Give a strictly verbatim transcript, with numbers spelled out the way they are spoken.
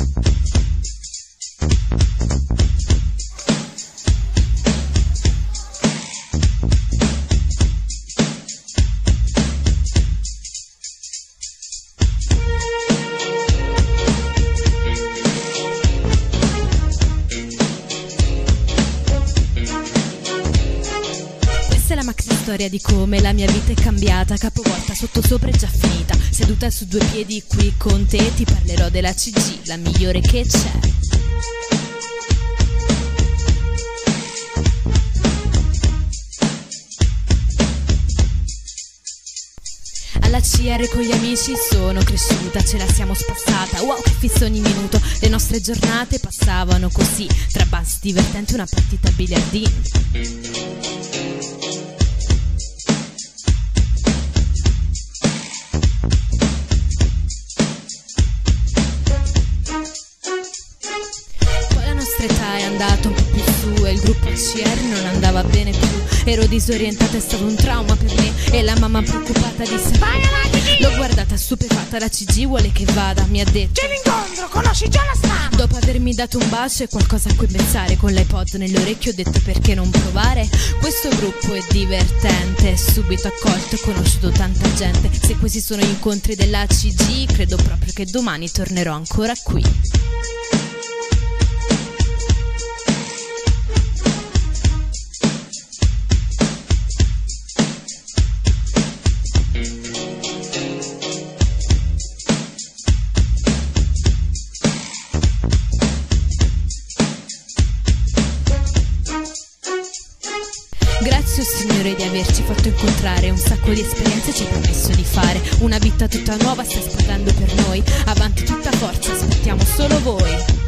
Questa è la maxi storia di come la mia vita è cambiata, capovolta sotto sopra e già finita. Seduta su due piedi qui con te ti parlerò della C G, la migliore che c'è. Alla C R con gli amici sono cresciuta, ce la siamo spassata, wow che fisso ogni minuto. Le nostre giornate passavano così, tra bus divertenti una partita a biliardino. Età è andata un po' più su e il gruppo C R non andava bene più. Ero disorientata, è stato un trauma per me e la mamma preoccupata disse: vai avanti! L'ho guardata stupefatta, la C G vuole che vada, mi ha detto: c'è l'incontro, conosci già la strada. Dopo avermi dato un bacio e qualcosa a cui pensare, con l'iPod nell'orecchio ho detto: perché non provare? Questo gruppo è divertente, subito accolto, ho conosciuto tanta gente. Se questi sono gli incontri della C G, credo proprio che domani tornerò ancora qui. Grazie, oh Signore, di averci fatto incontrare. Un sacco di esperienze ci ha permesso di fare una vita tutta nuova, sta esplodendo per noi. Avanti tutta forza, aspettiamo solo voi.